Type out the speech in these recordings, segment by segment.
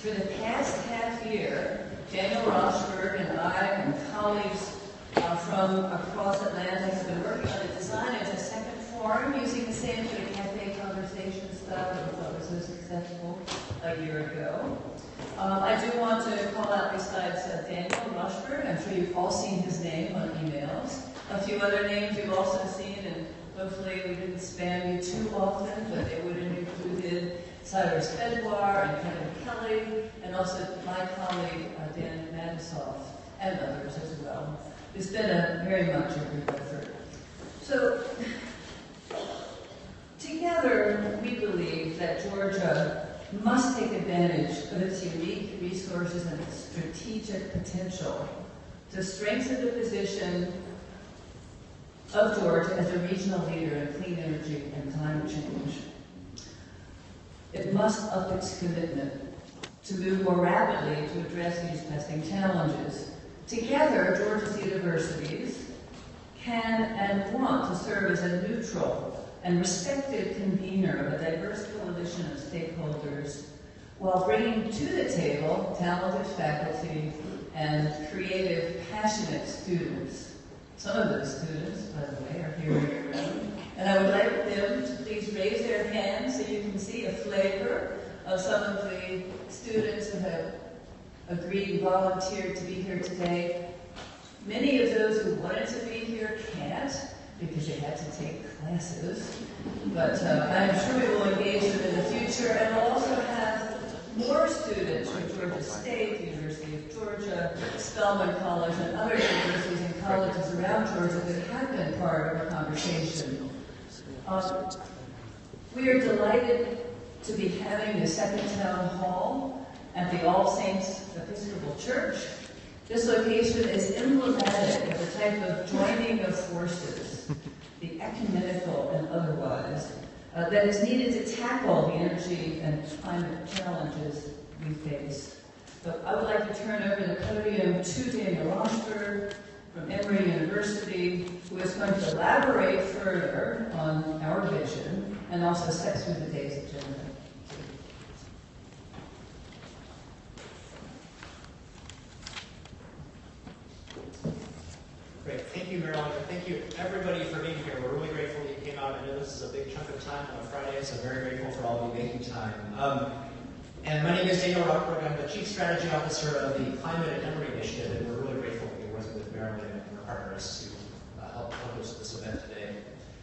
For the past half year, Daniel Rochberg and I and colleagues from across Atlanta have been working on the design of a second forum using the same sort of cafe conversation style that we thought was so successful a year ago. I do want to call out, besides Daniel Rochberg, I'm sure you've all seen his name on emails. A few other names you've also seen, and hopefully we didn't spam you too often, but they would have included Cyrus Edouard and Kevin Kelly, and also my colleague Dan Matisoff, and others as well. It's been very much a group effort. So, together we believe that Georgia must take advantage of its unique resources and its strategic potential to strengthen the position of Georgia as a regional leader in clean energy and climate change. It must up its commitment to move more rapidly to address these pressing challenges. Together, Georgia's universities can and want to serve as a neutral and respected convener of a diverse coalition of stakeholders while bringing to the table talented faculty and creative, passionate students. Some of those students, by the way, are here. And I would like them to please raise their hands so you can see a flavor of some of the students who have agreed and volunteered to be here today. Many of those who wanted to be here can't because they had to take classes. But I'm sure we will engage them in the future, and we'll also have more students from Georgia State, the University of Georgia, Spelman College, and other universities and colleges around Georgia that have been part of our conversation. We are delighted to be having the second town hall at the All Saints Episcopal Church. This location is emblematic of the type of joining of forces, the ecumenical and otherwise, that is needed to tackle the energy and climate challenges we face. So I would like to turn over the podium to Daniel Rochberg from Emory University, who is going to elaborate further on our vision and also step through the day's agenda. Great. Thank you, Marilyn, and thank you, everybody, for being here. We're really grateful that you came out. I know this is a big chunk of time on a Friday, so very grateful for all of you making time. And my name is Daniel Rochberg. I'm the Chief Strategy Officer of the Climate at Emory Initiative, and we're really grateful to be working with Marilyn and our partners to help host this event today.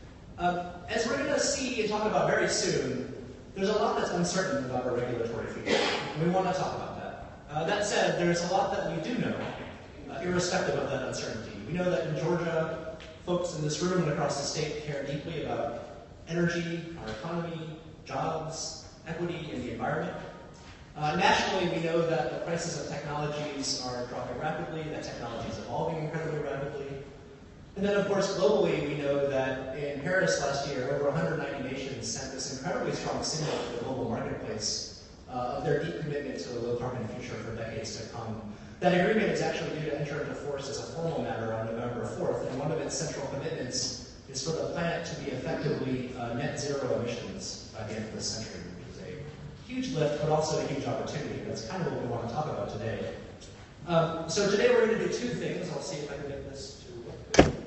As we're going to see and talk about very soon, there's a lot that's uncertain about our regulatory future, and we want to talk about that. That said, there's a lot that we do know, irrespective of that uncertainty. We know that in Georgia, folks in this room and across the state care deeply about energy, our economy, jobs, equity, and the environment. Nationally, we know that the prices of technologies are dropping rapidly, that technology is evolving incredibly rapidly. And then, of course, globally, we know that in Paris last year, over 190 nations sent this incredibly strong signal to the global marketplace of their deep commitment to a low-carbon future for decades to come. That agreement is actually due to enter into force as a formal matter on November 4th, and one of its central commitments is for the planet to be effectively net zero emissions by the end of this century, which is a huge lift, but also a huge opportunity. That's kind of what we want to talk about today. So today we're going to do two things. I'll see if I can get this to work.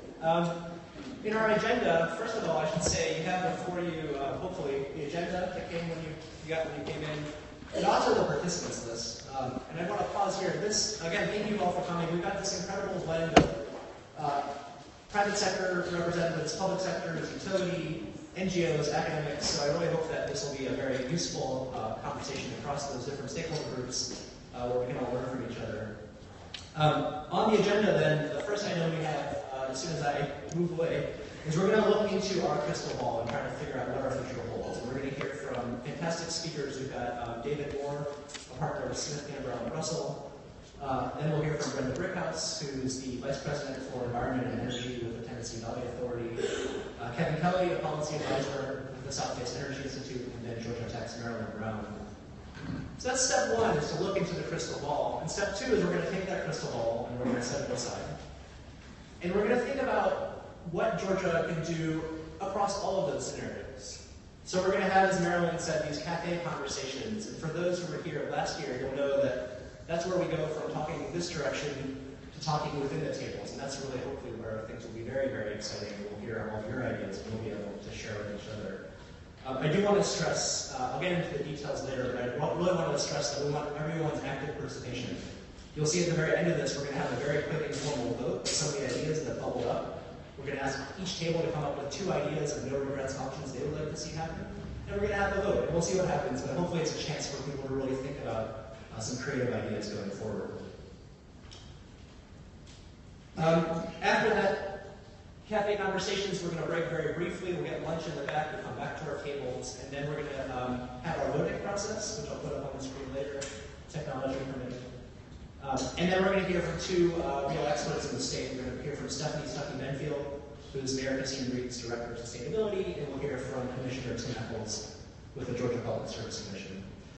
In our agenda, first of all, I should say you have before you, hopefully, the agenda that came when you got when you came in, and also the participants list. And I want to pause here. This, again, thank you all for coming. We've got this incredible blend of private sector representatives, public sectors, utility, NGOs, academics. So I really hope that this will be a very useful conversation across those different stakeholder groups where we can all learn from each other. On the agenda, then, the first item we have, as soon as I move away, is we're going to look into our crystal ball and try to figure out what our future holds. And we're going to hear from fantastic speakers. We've got David Moore, a partner with Smith, Canberra, and Russell. Then we'll hear from Brenda Brickhouse, who's the Vice President for Environment and Energy with the Tennessee Valley Authority. Kevin Kelly, a policy advisor with the Southwest Energy Institute, and then Georgia Tech's Marilyn Brown. So that's step one, is to look into the crystal ball. And step two is we're going to take that crystal ball and we're going to set it aside. And we're going to think about what Georgia can do across all of those scenarios. So we're going to have, as Marilyn said, these cafe conversations. And for those who were here last year, you'll know that that's where we go from talking this direction to talking within the tables. And that's really hopefully where things will be very, very exciting. We'll hear all of your ideas and we'll be able to share with each other. I do want to stress, I'll get into the details later, but I really want to stress that we want everyone's active participation. You'll see at the very end of this, we're going to have a very quick informal vote with some of the ideas that bubbled up. We're going to ask each table to come up with 2 ideas of no regrets options they would like to see happen. And we're going to have a vote, and we'll see what happens, but hopefully it's a chance for people to really think about some creative ideas going forward. After that cafe conversations, we're going to break very briefly. We'll get lunch in the back, we'll come back to our tables, and then we're going to have our voting process, which I'll put up on the screen later, technology permitting. And then we're going to hear from 2 real experts in the state. We're going to hear from Stephanie Stuckey-Benfield, who's Mayor Christine Reed's Director of Sustainability, and we'll hear from Commissioner Tim Eccles with the Georgia Public Service Commission.